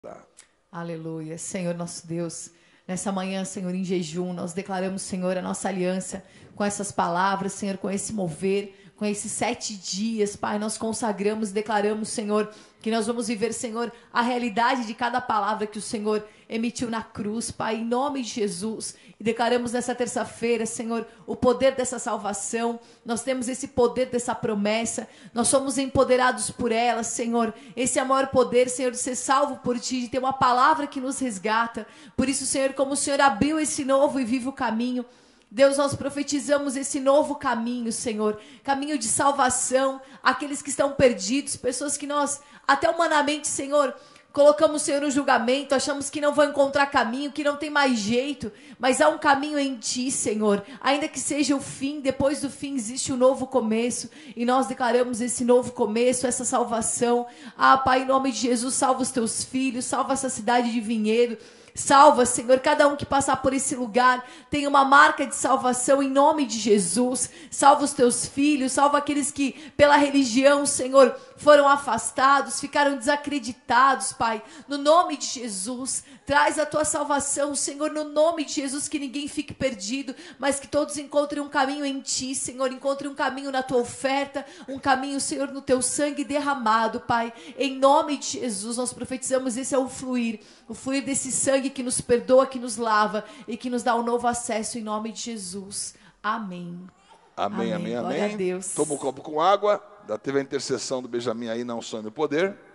Tá. Aleluia. Senhor nosso Deus, nessa manhã, Senhor, em jejum, nós declaramos, Senhor, a nossa aliança com essas palavras, Senhor, com esse mover, com esses 7 dias, Pai, nós consagramos e declaramos, Senhor, que nós vamos viver, Senhor, a realidade de cada palavra que o Senhor emitiu na cruz, Pai, em nome de Jesus. E declaramos nessa terça-feira, Senhor, o poder dessa salvação. Nós temos esse poder dessa promessa. Nós somos empoderados por ela, Senhor. Esse é o maior poder, Senhor, de ser salvo por Ti, de ter uma palavra que nos resgata. Por isso, Senhor, como o Senhor abriu esse novo e vivo caminho, Deus, nós profetizamos esse novo caminho, Senhor, caminho de salvação, aqueles que estão perdidos, pessoas que nós, até humanamente, Senhor, colocamos o Senhor no julgamento, achamos que não vão encontrar caminho, que não tem mais jeito, mas há um caminho em Ti, Senhor, ainda que seja o fim, depois do fim existe um novo começo, e nós declaramos esse novo começo, essa salvação. Pai, em nome de Jesus, salva os Teus filhos, salva essa cidade de Vinhedo. Salva, Senhor, cada um que passar por esse lugar tem uma marca de salvação em nome de Jesus. Salva os teus filhos, salva aqueles que pela religião, Senhor, foram afastados, ficaram desacreditados, Pai. No nome de Jesus, traz a tua salvação, Senhor, no nome de Jesus, que ninguém fique perdido, mas que todos encontrem um caminho em Ti, Senhor, encontrem um caminho na Tua oferta, um caminho, Senhor, no Teu sangue derramado, Pai. Em nome de Jesus, nós profetizamos, esse é o fluir desse sangue que nos perdoa, que nos lava e que nos dá um novo acesso em nome de Jesus. Amém. Amém, amém, Glória amém. a Deus. Toma um copo com água. Já teve a intercessão do Benjamin aí, não sonho no poder.